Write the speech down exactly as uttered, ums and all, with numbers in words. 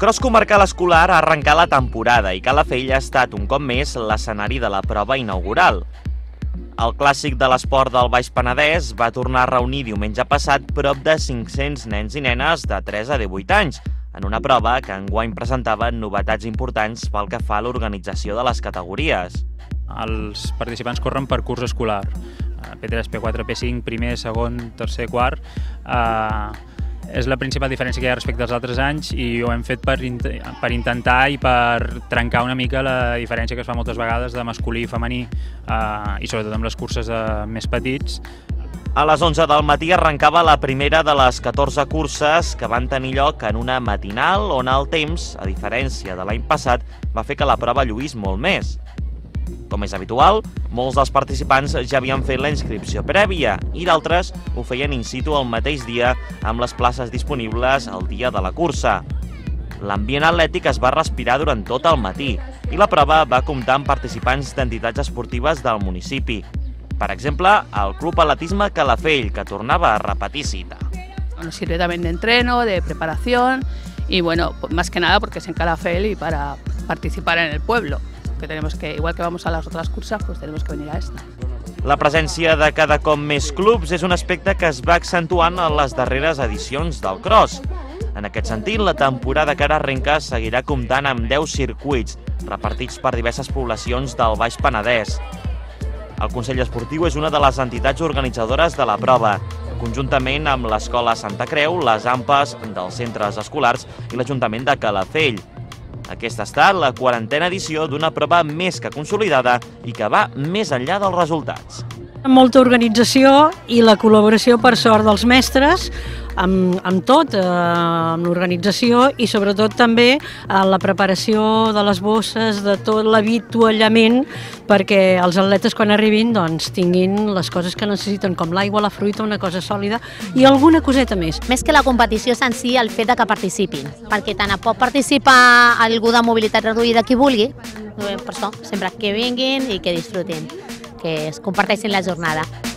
cross comarcal escolar ha arrencat la temporada i Calafell ha estat un cop més l'escenari de la prova inaugural. El clàssic de l'esport del Baix Penedès va tornar a reunir diumenge passat prop de cinc-cents nens i nenes de tres a divuit anys, en una prova que enguany presentava novetats importants pel que fa a l'organització de les categories. Els participants corren per curs escolar, P tres, P quatre, P cinc, primer, segon, tercer, quart. Eh, és la principal diferència que hi ha respecte als altres anys i ho hem fet per, int per intentar i per trencar una mica la diferència que es fa moltes vegades de masculí i femení eh, i sobretot amb les curses de més petits. A les onze del matí arrencava la primera de les catorze curses que van tenir lloc en una matinal on el temps, a diferència de l'any passat, va fer que la prova lluís molt més. Com és habitual, molts dels participants ja havien fet la inscripció prèvia i d'altres ho feien in situ el mateix dia amb les places disponibles el dia de la cursa. L'ambient atlètic es va respirar durant tot el matí i la prova va comptar amb participants d'entitats esportives del municipi. Per exemple, el Club Atletisme Calafell, que tornava a repetir cita. Nos sirve también de entreno, de preparación y bueno, más que nada porque es en Calafell y para participar en el pueblo. Que tenemos que, igual que vamos a las otras cursas, pues tenemos que venir a esta. La presència de cada cop més clubs és un aspecte que es va accentuant en les darreres edicions del cross. En aquest sentit, la temporada que ara arrenca seguirà comptant amb deu circuits, repartits per diverses poblacions del Baix Penedès. El Consell Esportiu és una de les entitats organitzadores de la prova, conjuntament amb l'Escola Santa Creu, les AMPAs dels centres escolars i l'Ajuntament de Calafell. Aquesta ha estat la quarantena edició d'una prova més que consolidada i que va més enllà dels resultats. Molta organització i la col·laboració, per sort, dels mestres amb, amb tot, eh, amb l'organització i sobretot també en la preparació de les bosses, de tot l'avituallament perquè els atletes quan arribin doncs, tinguin les coses que necessiten, com l'aigua, la fruita, una cosa sòlida i alguna coseta més. Més que la competició és en si el fet de que participin, perquè tant pot participar algú de mobilitat reduïda qui vulgui, per això, sempre que vinguin i que disfrutin, que es comparteixin la jornada.